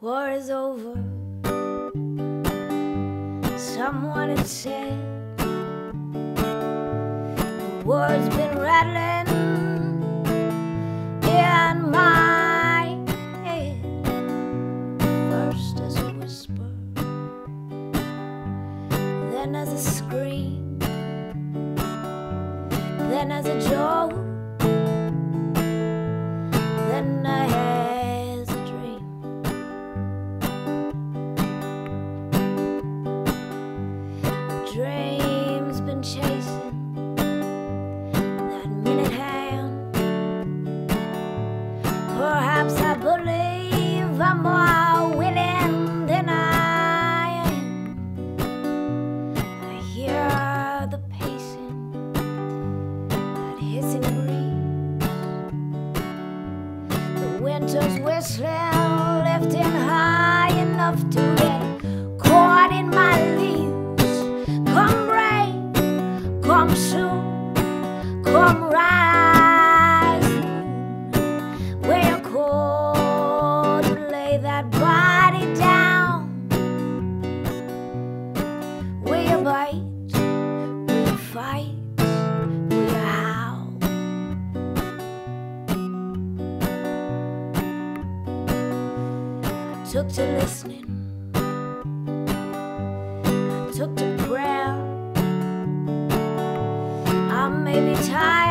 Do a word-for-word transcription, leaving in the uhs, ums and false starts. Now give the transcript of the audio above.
war is over. Someone had said the words been rattling in my head, first as a whisper, then as a scream, then as a joke, then as a dream. The dream's been chasing that minute hand. Perhaps I believe I'm more willing than I am. I hear the pacing, that hissing breeze, the winter's whistling, lifting high enough to get caught in my leaves. Come rain, come soon, come rise, we're cold to lay that body down. We bite, we fight, we howl. I took to listening, I took to prayer. I may be tired,